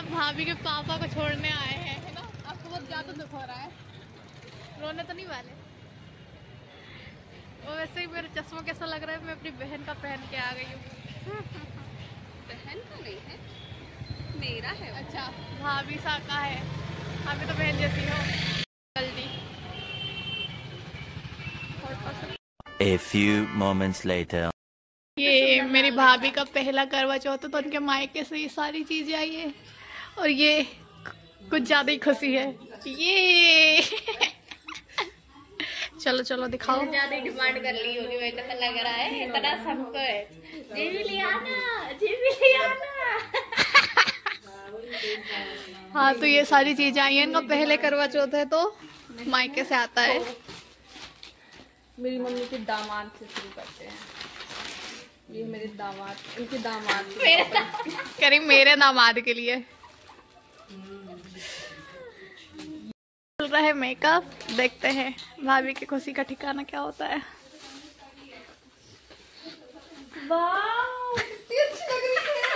भाभी के पापा को छोड़ने आए हैं, है ना। आपको बहुत ज्यादा दुख हो रहा है, रोने तो नहीं वाले। और वैसे ही मेरा चश्मा कैसा लग रहा है, मैं अपनी बहन का पहन के आ गई हूँ। बहन का नहीं है, मेरा है। अच्छा, भाभी सा का है, भाभी तो बहन जैसी हो। जल्दी। A few moments later. ये मेरी भाभी का पहला करवा चौथ, तो उनके मायके से ये सारी चीजें आई है, और ये कुछ ज्यादा ही खुशी है ये। चलो चलो दिखाओ। ज्यादा डिमांड कर ली होगी, मुझे तो लग रहा है इतना सबको है। जी भी ले आना, जी भी ले आना। हाँ, तो ये सारी चीजें आई हैं, इनका पहले करवा चौथ है तो मायके से आता है। मेरी मम्मी के दामाद से शुरू करते हैं। ये मेरे दामाद, इनके दामाद कह रही मेरे दामाद के लिए चल रहा है मेकअप। देखते हैं भाभी की खुशी का ठिकाना क्या होता है। वाह, कितनी अच्छी लग रही है।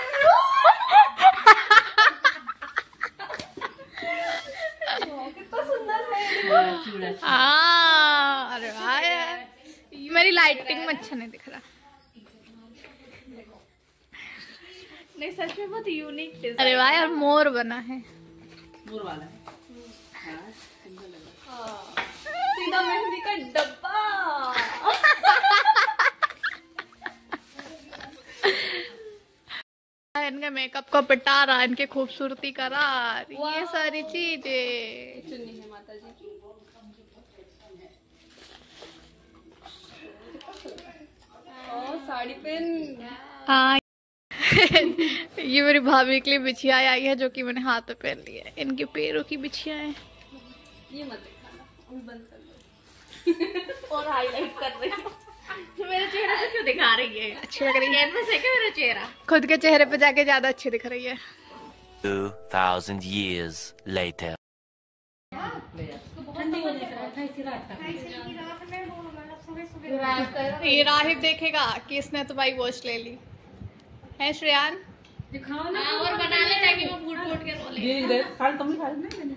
कितना सुंदर है। हाँ, अरे वाह यार, मेरी लाइटिंग में अच्छा नहीं दिख रहा। नहीं, सच में बहुत यूनिक डिजाइन। अरे वाह यार, मोर बना है। मोर वाला है। सीधा मेहंदी का डब्बा। इनके मेकअप को पिटारा, इनके खूबसूरती का रार, ये सारी चीजें। चुन्नी है माता जी की। और साड़ी पेन। हाँ। ये मेरी भाभी के लिए बिछिया आई है, जो कि मैंने हाथ पे पहन ली है। इनके पैरों की बिछिया है। ये मत दिखाना, अभी बंद कर लो। और हाईलाइट कर रही हूँ। तो मेरे चेहरे पे क्यों दिखा रही है? अच्छी लग रही है। कैनवस है क्या मेरा चेहरा? खुद के चेहरे पे जाके ज्यादा अच्छी दिख रही है। 2000 years later. ये राहिब देखेगा कि इसने तो भाई वॉच ले ली है। श्रेयान दिखाओ ना। और बना ले ताकि वो फूट फूट के रोले। ये खाल तुम ही खा लेना।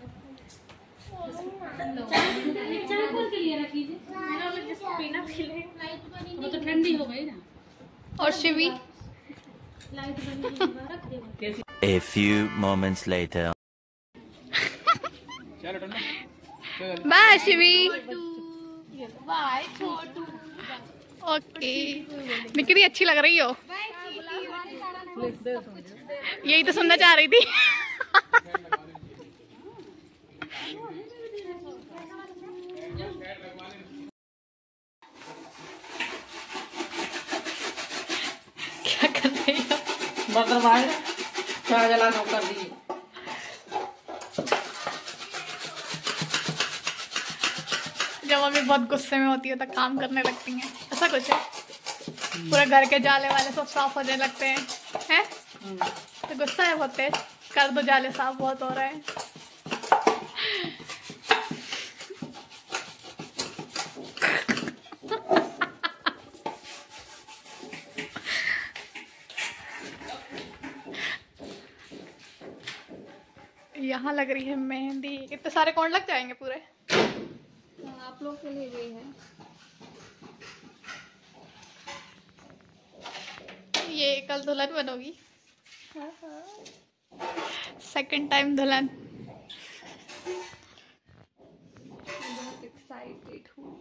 चाय खोल के लिए रखिए। मेरा वाला जिसको पीना पी ले। वो तो ठंडी हो गई ना। और शिवी। लाइट बंद रख दे। A few moments later. Bye Shivi. Bye Chhotu. Okay, निकली अच्छी लग रही हो। यही तो सुनना चाह रही थी। क्या कर रही हो? बर्तन मारे चाय जला कर दी। जब मम्मी बहुत गुस्से में होती है तो काम करने लगती हैं, ऐसा कुछ है। पूरे घर के जाले वाले सब साफ होने लगते हैं। तो गुस्सा है बहुत तेज, कर दो जाले साफ, बहुत हो रहे हैं। यहाँ लग रही है मेहंदी। इतने सारे कौन लग जाएंगे पूरे? आप लोग के लिए गई है। ये कल दुल्हन बनोगी। सेकंड टाइम दुल्हन। बहुत एक्साइटेड हूँ।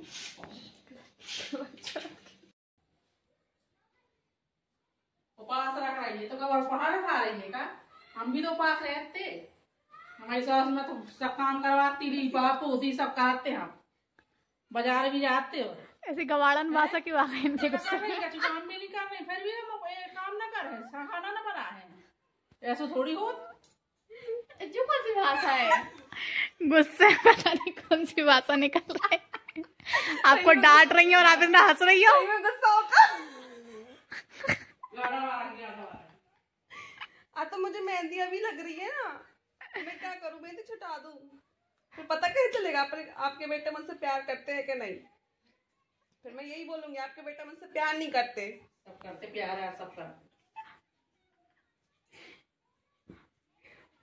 उपास रख रही है तो कब पढ़ा खा रही है का? हम भी तो उपास रहते। हमारी सास में तो सब काम करवाती रही, पोती सब कराते हम। बाजार भी जाते हो। ऐसी गवाड़न भाषा क्यों आ गई इनके गुस्से में? काम भी नहीं कर रहे, फिर भी हम काम ना कर रहे, खाना ना बना है। ऐसा थोड़ी हो। जो कौन सी भाषा है? गुस्से में पता नहीं कौन सी भाषा निकल रहा है। आपको डांट रही है और आप इतना हंस रही हो। आज तो मुझे मेहंदी अभी लग रही है ना, मैं क्या करूं? मेहंदी छुटा दूं? फिर पता कैसे चलेगा आपके बेटे मुझसे प्यार करते हैं कि नहीं? फिर मैं यही बोलूंगी आपके बेटा मुझसे प्यार नहीं करते। सब करते प्यार है, सब करते।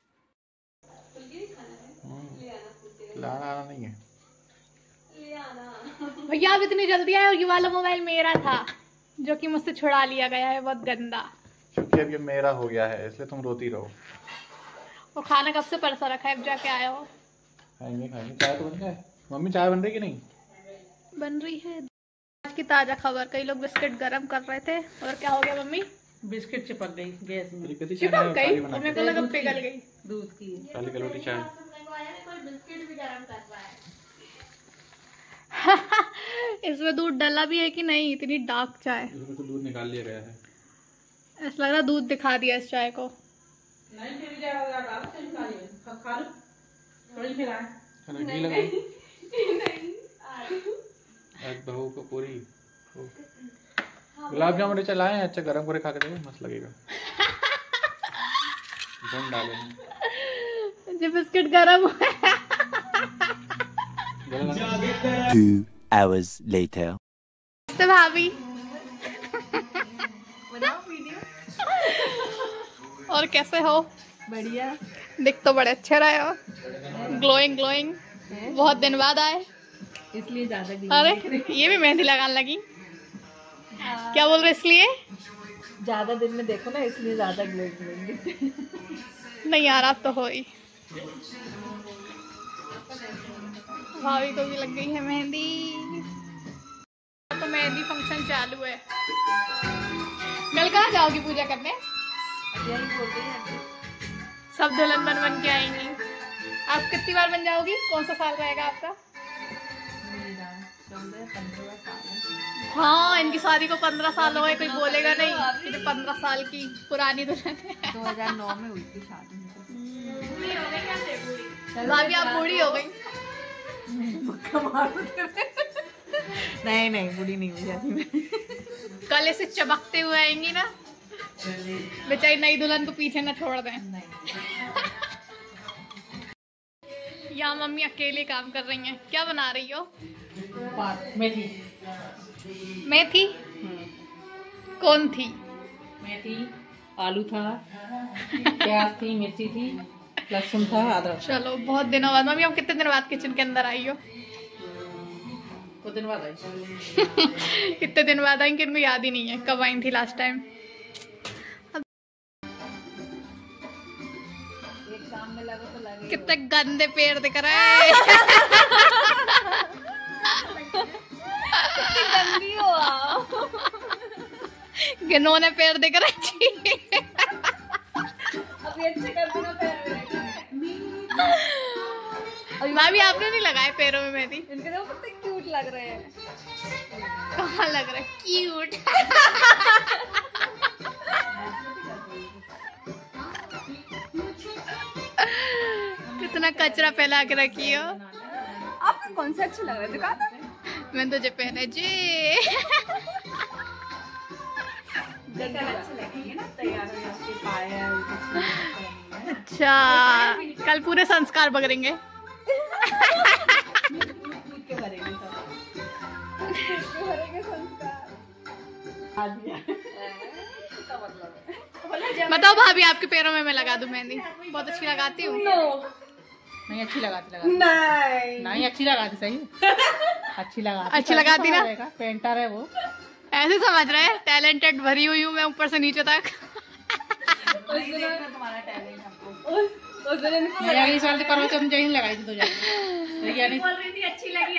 लाना नहीं है भैया आप इतनी जल्दी आए और ये वाला मोबाइल मेरा था जो कि मुझसे छुड़ा लिया गया है, बहुत गंदा। क्योंकि अब ये मेरा हो गया है इसलिए तुम रोती रहो। वो खाना कब से परसा रखा है, अब जाके आए हो। खाएंगे खाएंगे। चाय तो बन गया है। मम्मी चाय बन रही कि नहीं? बन रही है। आज की ताजा खबर, कई लोग बिस्किट गरम कर रहे थे और क्या हो गया मम्मी? बिस्किट चिपक गई गैस में। चिपक गई? मेरे को लगा पिघल गई। दूध की काली कलोटी चाय। बिस्किट भी गरम कर रहा है। इसमें दूध डाला भी है कि नहीं? इतनी डार्क चाय। इसमें तो दूध निकाल लिया गया है। ऐसा लग रहा दूध दिखा दिया इस चाय को। नहीं फिर ज्यादा डाल खा लो थोड़ी फिर आए चलो घी लगाओ। आज बहू को पूरी गुलाब जामुन चलाए हैं, अच्छा गरम करे खा के देखो, मस्त लगेगा। भून डालेंगे जो बिस्किट गरम हुआ। 2 hours later. नमस्ते भाभी। और कैसे हो? बढ़िया। दिख तो बड़े अच्छे रहे हो, ग्लोइंग ग्लोइंग। बहुत दिन बाद आए इसलिए ज्यादा। अरे ये भी मेहंदी लगाने लगी। क्या बोल रहे? इसलिए ज्यादा दिन में देखो ना, इसलिए ज्यादा ग्लोइंग। नहीं यार, आप तो हो ही। भाभी को भी लग गई है मेहंदी। तो मेहंदी फंक्शन चालू है। कल कहाँ जाओगी पूजा करने? सब दुल्हन बन के आएंगी। आप कितनी बार बन जाओगी? कौन सा साल रहेगा आपका? हाँ, इनकी शादी को 15 साल हो गए, कोई बोलेगा नहीं कि 15 साल की पुरानी दुल्हन है। 2009 में हुई थी शादी। भाभी आप बूढ़ी हो गई। नहीं नहीं, बूढ़ी नहीं हुई शादी में। कल ऐसे चमकते हुए आएंगी ना, बेचारी नई दुल्हन को पीछे न छोड़ दें। यहाँ मम्मी अकेले काम कर रही हैं। क्या बना रही हो? मेथी। मेथी? कौन थी? मेथी, आलू था, प्याज थी, मिर्ची थी, लहसुन था, अदरक। चलो बहुत दिनों बाद। मम्मी आप कितने दिन बाद किचन के अंदर आई हो? कुछ दिन बाद आई। कितने दिन बाद आई कि इनको याद ही नहीं है कब आई थी लास्ट टाइम। कितने गंदे पेड़ दिख रहे हैं। गंदी हो आप। घिनौने पेड़ दिख रहे हैं। अभी अच्छे कर देना पैर में। भाभी आपने नहीं लगाए पैरों में मेहंदी? इनके देखो कितने क्यूट लग रहे हैं। कहाँ लग रहा है क्यूट? कितना कचरा फैला के रखी हो। आपको कौन सा अच्छा लग रहा है? दिखा दो। मैंने तुझे पहने जी। अच्छे लगेंगे ना, तैयार हो आपके पायल। अच्छा, कल पूरे संस्कार बगड़ेंगे। बताओ भाभी, आपके पैरों में मैं लगा दूं मेहंदी? बहुत अच्छी लगाती हूँ। नहीं अच्छी लगाती नहीं अच्छी लगाती सही। अच्छी लगाती ना? पेंटर है वो। ऐसे समझ रहे हैं टैलेंटेड भरी हुई हूँ मैं ऊपर से नीचे तक। तुम्हारा टैलेंट हमको। इस वाले करो तो मुझे लगाई थी तो बोल रही थी अच्छी लगी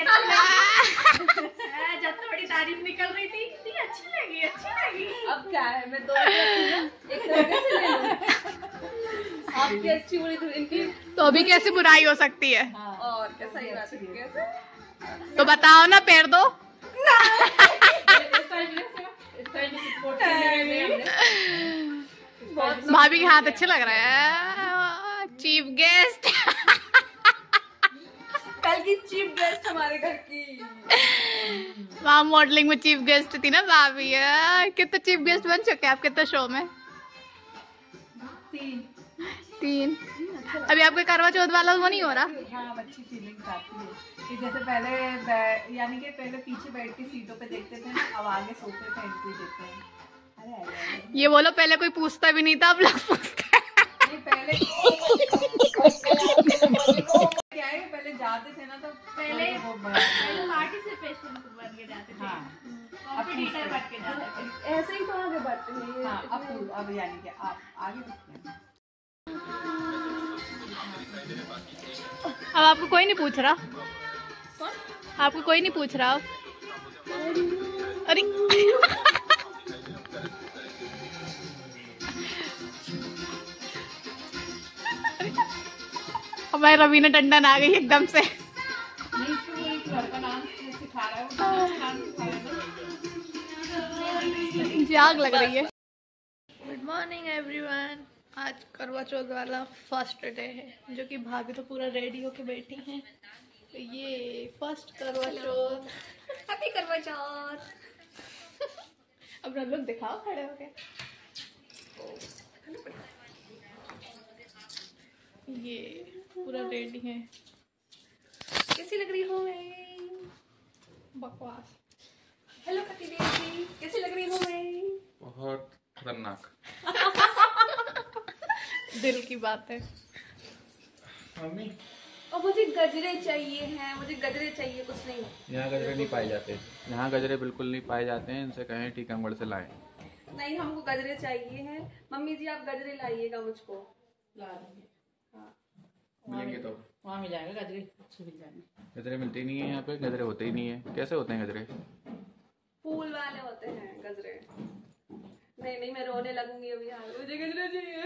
जब थोड़ी तारीफ निकल रही थी, इतनी अच्छी लगी। अब क्या है, मैं दो एक तरीके से ले लूं। आपकी अच्छी बुरी तो इनकी तो अभी कैसे बुराई हो सकती है? और कैसा ही बात है कैसे? तो बताओ ना, पैर दो। भाभी के हाथ अच्छे लग रहे हैं। Chief guest. कल की चीफ गेस्ट हमारे घर की। वहाँ मॉडलिंग में चीफ गेस्ट थी ना भाभी। कितने चीफ गेस्ट बन चुके हैं आप कितने शो में? 3। अभी आपका करवा चौथ वाला वो नहीं हो रहा? हाँ, अच्छी फीलिंग आती है कि जैसे पहले यानी कि पहले पीछे बैठ के सीटों पे देखते थे ना, अब आगे सोफे पे एंट्री देते हैं। अरे ये बोलो, पहले कोई पूछता भी नहीं था, अब लोग पूछते हैं। नहीं, पहले क्या है पहले जाते थे ना तो पहले पार्टिसिपेशन बन के जाते थे, कॉम्पिटिटर बन के जाते थे। ऐसे ही तो आगे बढ़ते हैं। हाँ, अब यानी कि आप आगे बढ़ते हैं। अब आपको कोई नहीं पूछ रहा, आपको कोई नहीं पूछ रहा। अरे हमारे रवीना टंडन आ गई एकदम से। नहीं, इसको वो एक लड़का डांस सिखा रहा है, वो डांस सिखा रहा है। मुझे आग लग रही है। Good morning everyone. आज करवा चौथ वाला फर्स्ट डे है, जो कि भाभी तो पूरा रेडी होके बैठी हैं। तो ये फर्स्ट करवा चौथ। हैप्पी करवा चौथ। अब लोग दिखाओ खड़े होके। ये पूरा रेडी है। कैसी लग रही हो मैं? बकवास। हेलो कति देवी, कैसी लग रही हो मैं? बहुत खतरनाक। दिल की बात है। मम्मी और मुझे गजरे चाहिए हैं, मुझे गजरे चाहिए, कुछ नहीं। यहाँ गजरे नहीं पाए जाते, यहाँ गजरे बिल्कुल नहीं पाए जाते हैं। इनसे कहें टीकमगढ़ से लाएं। नहीं, हमको गजरे चाहिए हैं। मम्मी जी आप गजरे लाइएगा मुझको। ला देंगे। मिलेंगे तो वहाँ मिल जाएगा, गजरे अच्छे मिल जाएंगे। गजरे मिलते ही नहीं है यहाँ पे, गजरे होते ही नहीं है। कैसे होते हैं गजरे? फूल वाले होते हैं गजरे। नहीं नहीं, मैं रोने लगूंगी अभी। यार मुझे गजरे चाहिए।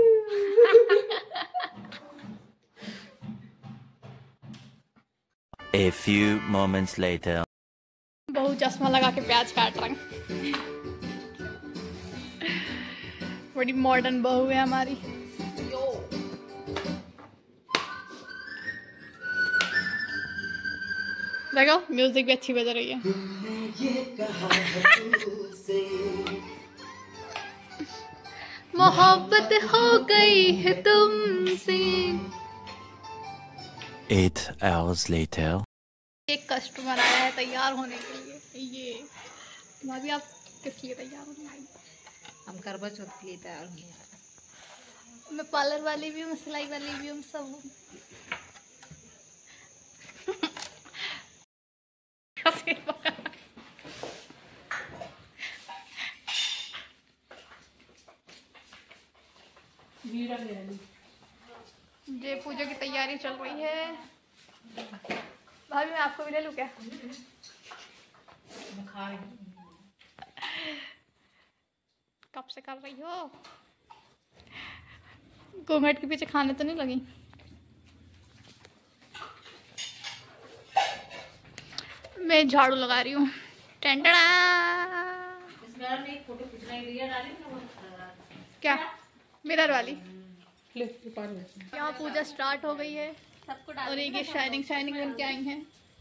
A few moments later. बहू चश्मा लगा के प्याज काट रहा है। बड़ी मॉडर्न बहू है हमारी। देखो म्यूजिक भी अच्छी बज रही है। मोहब्बत हो गई है तुमसे। 8 hours later. एक कस्टमर आया है तैयार होने के लिए। ये भाभी आप किस लिए तैयार होने आई? हम करवा चौथ के लिए तैयार होंगे। मैं पार्लर वाली भी हूँ, सिलाई वाली भी हूँ, सब हूँ। ये पूजा की तैयारी चल रही है। भाभी मैं आपको भी ले लूँ क्या? कब से कर रही हो? घूंघट के पीछे खाने तो नहीं लगी? मैं झाड़ू लगा रही हूँ। क्या मिरर वाली? यहाँ पूजा स्टार्ट हो गई है और ये शाइनिंग शाइनिंग बन के आई हैं।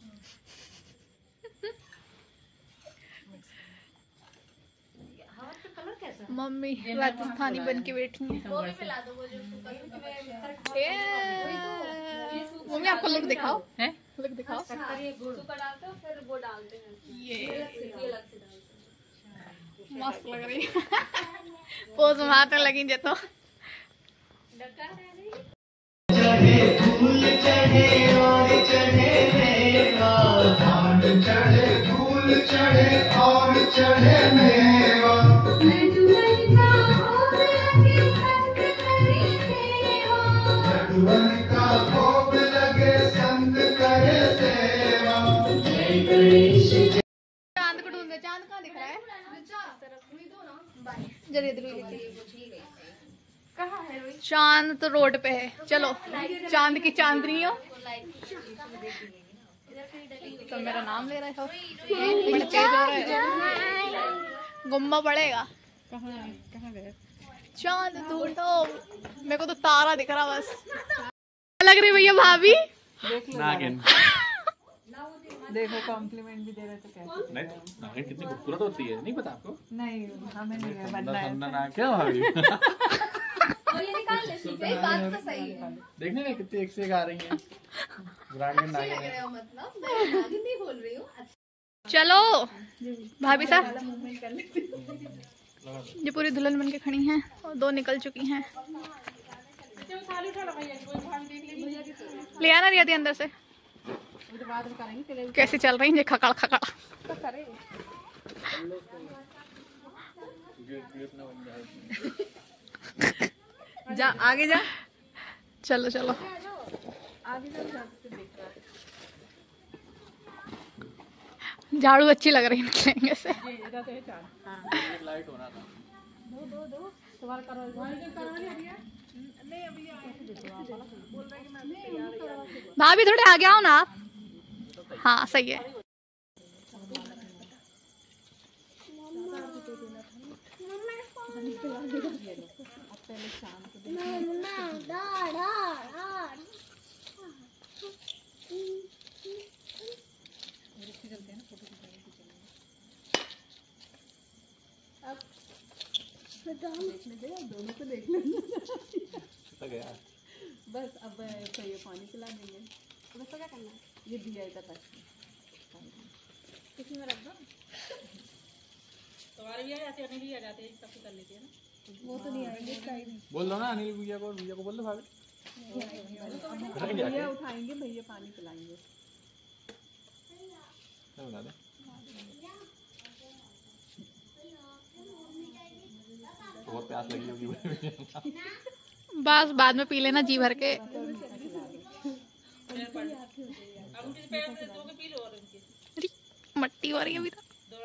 मम्मी राजस्थानी बन के बैठी हैं। मम्मी आपको लुक दिखाओ, लुक दिखाओ। ये मस्त लग रही है। पोज मारने लगी जे तो। चांद को ढूंढ, चांद कहाँ दिख रहा है? कहाँ है रोहित? चांद तो रोड पे है। चलो चांद की चांदनी हो तो मेरा नाम ले रहे हो। बड़े तेज हो रहे हो। गुम्मा पड़ेगा। चांद ढूंढो। मेरे को तो तारा दिख रहा बस। लग रही भैया भाभी नागिन। देखो कॉम्प्लीमेंट भी दे रहे तो कैसे? नहीं, नागिन कितनी खूबसूरत होती है, नहीं पता आपको? नहीं, हमें नहीं है, बनना सुंदर है। सुंदर नाग क्या भाभी? बात तो सही है। देखने में कितनी एक से एक आ रही हैं। नागिन नागिन है। चलो भाभी साहब, ये पूरी दुल्हन बन के खड़ी हैं और 2 निकल चुकी हैं। ले आना रिया थी अंदर से। कैसे चल रही है खकड़ खकड़। जा आगे जा, चलो चलो। आगे जा। झाड़ू अच्छी लग रही है निकलेंगे से। लाइट होना था। भाभी थोड़े आगे आओ ना आप। हाँ सही है। दोनों को देख लेना। बस अब तो ये पानी पिला देंगे। अब इसको क्या करना है? ये दिया इधर तक किसी में रख दो। तुम्हारे भी आ जाते अनिल भी आ जाते सब कर लेते हैं ना। वो तो नहीं आएंगे, बोल दो ना अनिल भैया को बोल दो भाभी। भैया उठाएंगे, भैया पानी पिलाएंगे। बता दे। बहुत प्यास लगी होगी। बस बाद में पी लेना जी भर के। मट्टी हो रही है अभी तो।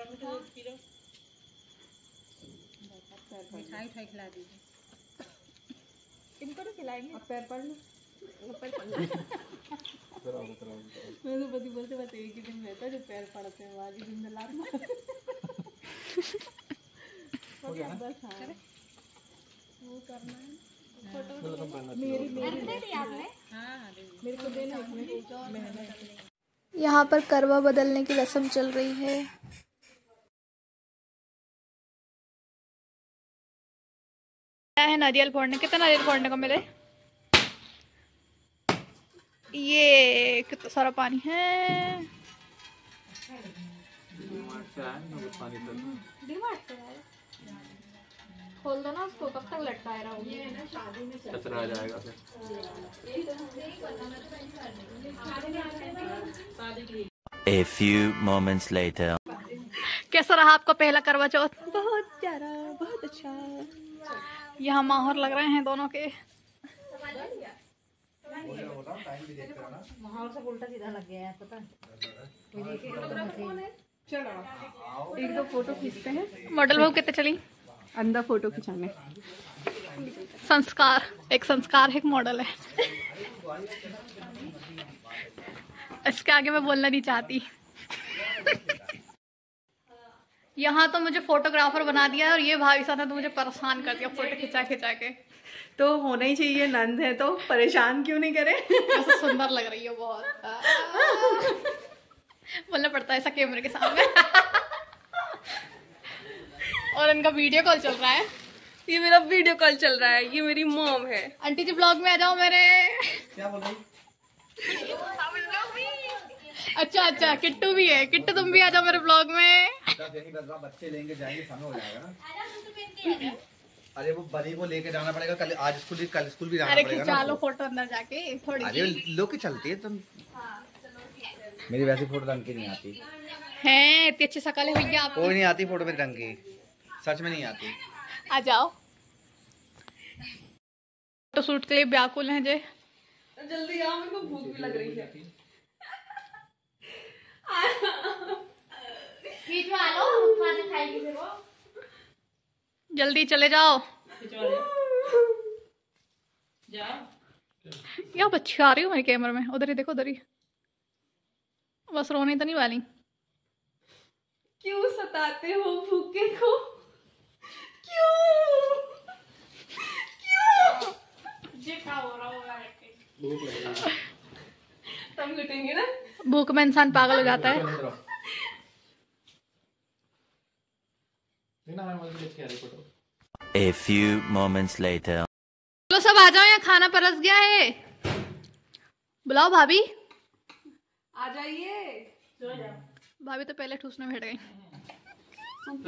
मिठाई खिला दीजिए। इनको तो खिलाएंगे। अब पैर पड़ लो। मैं तो बदी बोलते बस एक ही दिन रहता है जो पैर पड़ते हैं, बाकी दिन में लात मार। बस हाँ वो करना है। मेरे को देना इसमें। यहाँ पर करवा बदलने की रस्म चल रही है। क्या है नारियल फोड़ने? कितना नारियल फोड़ने को मिले? ये कितना सारा पानी है। खोल दो ना उसको, कब तक लटकाए रहोगे? कचरा आ जाएगा फिर। A few moments later. कैसा रहा आपका पहला करवा चौथ? बहुत प्यारा, बहुत अच्छा। यहाँ माहौर लग रहे हैं दोनों के। माहौल से उल्टा सीधा लग गया है पता। चलो एक दो फोटो खींचते हैं। मॉडल बहू कितने चली? अंदर फोटो खिंचाने। संस्कार, एक संस्कार है, एक मॉडल है। इसके आगे मैं बोलना नहीं चाहती। यहाँ तो मुझे फोटोग्राफर बना दिया और ये भाई साहब ने तो मुझे परेशान कर दिया फोटो खिंचा खिंचा के। तो होना ही चाहिए, नंद है तो परेशान क्यों नहीं करे। ऐसा सुंदर लग रही है बहुत। बोलना पड़ता है ऐसा कैमरे के सामने। और इनका वीडियो कॉल चल रहा है। ये मेरा वीडियो कॉल चल रहा है। ये मेरी मॉम है। आंटी जी ब्लॉग में आ जाओ मेरे। क्या बोल रही? अच्छा अच्छा, किट्टू भी है। किट्टू तुम भी आ जाओ मेरे ब्लॉग में। बच्चे लेंगे जाएंगे सामने हो जाएगा ना। अरे वो बड़ी को लेके जाना पड़ेगा कल, आज स्कूल भी जाना अरे पड़ेगा। खिंचा लो फोटो अंदर जाके थोड़ी। अरे लो के चलती है तुम। मेरी वैसी फोटो ढंग की नहीं आती हैं, इतनी अच्छी शक्ल है भैया आपकी। कोई नहीं आती फोटो मेरी ढंग की, सच में नहीं आती। आ जाओ। फोटो शूट के लिए व्याकुल हैं जे। जल्दी आओ, मेरे को भूख भी लग रही है। जल्दी चले जाओ। यहाँ बच्ची आ रही हूँ मेरे कैमरे में। उधर ही देखो, उधर ही। बस रोने तो नहीं वाली। क्यों सताते हो भूखे को? क्यों? तब लुटेंगे ना। भूख में इंसान पागल हो जाता है। A few moments later. चलो सब आ जाओ, यहाँ खाना परस गया है। बुलाओ भाभी। आ जाइए। भाभी तो पहले ठूसने बैठ गई।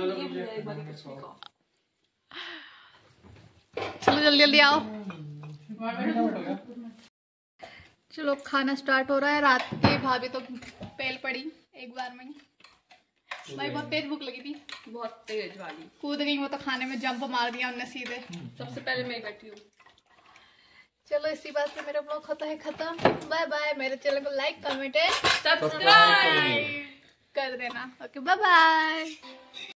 चलो जल्दी जल्दी आओ। चलो खाना स्टार्ट हो रहा है। रात की भाभी तो पेल पड़ी एक बार में। भाई बहुत तेज भूख लगी थी, बहुत तेज वाली। कूद गई वो तो, खाने में जंप मार दिया उनने सीधे। सबसे पहले मैं बैठी हूँ। चलो इसी बात पे मेरा ब्लॉग होता है खत्म। Bye bye. मेरे चैनल को लाइक कमेंट सब्सक्राइब कर देना। Okay bye bye.